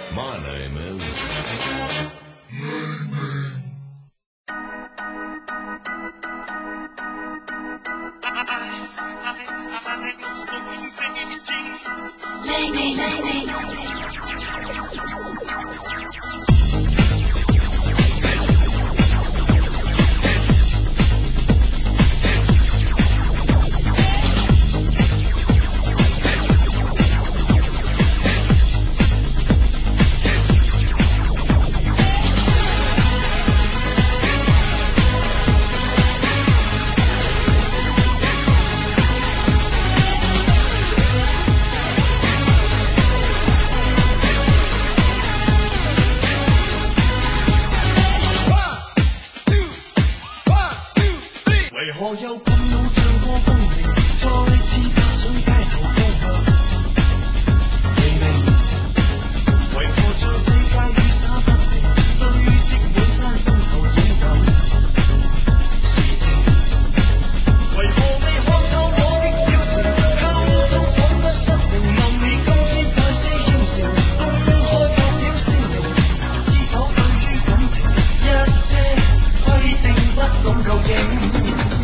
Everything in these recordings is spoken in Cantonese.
My name is. 為何有困惱像個分明，再次踏上街頭方向？黎明，為何在世界雨灑不停，堆積滿山身後總有事情？為何未看透我的表情，溝通彷彿失靈，望你今天快些謙笑，公開發表聲明，知否對於感情一些規定不懂究竟。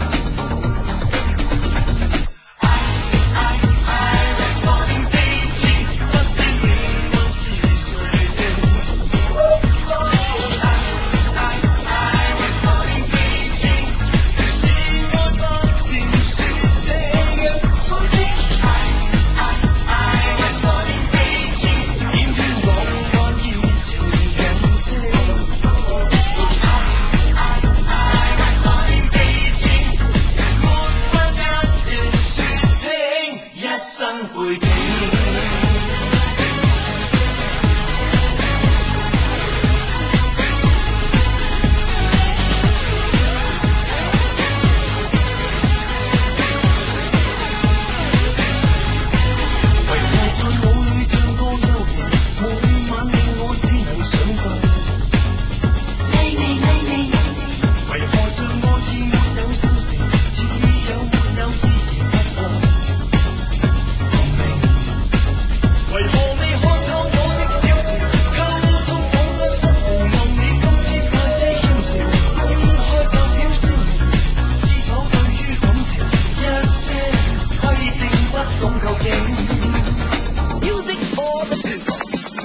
背景。為何在腦裏像個幽靈，每晚令我只能想到你。為何像愛意沒有心情，似有沒有依然不愛。為何未看透我的表情，溝通彷彿失靈，望你今天快些謙笑，公開發表聲明，知否對於感情一些規定不懂究竟。Music for the people。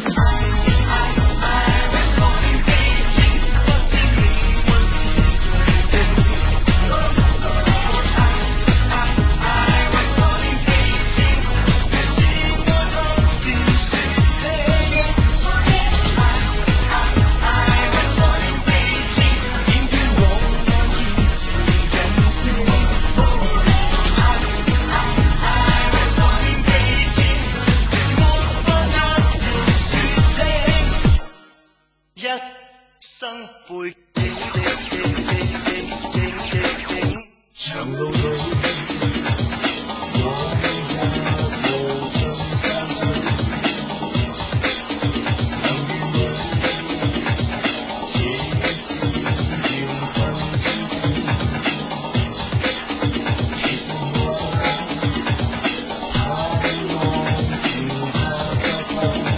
生背景，長路裏，我也無盡散聚，能與你，這是緣分注定。其實我太耐唔怕不怕。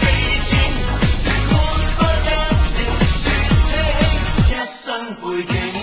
生背景。